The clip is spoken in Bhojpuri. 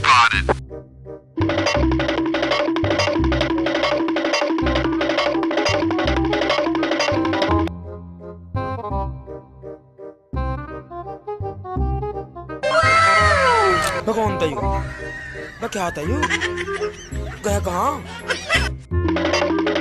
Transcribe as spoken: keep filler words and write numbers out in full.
spotted. मैं कौन था यू? मैं क्या था यू? गया कहाँ?